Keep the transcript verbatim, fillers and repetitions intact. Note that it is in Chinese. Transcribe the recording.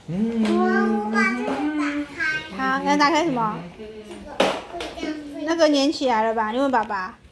嗯。 我把这个打开。 好，要打开什么？那个粘起来了吧？你问爸爸。